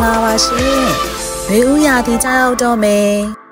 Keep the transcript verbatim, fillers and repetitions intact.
လာပါရှင်။ရွေဦးရာသီကြာရောက်တော့မယ်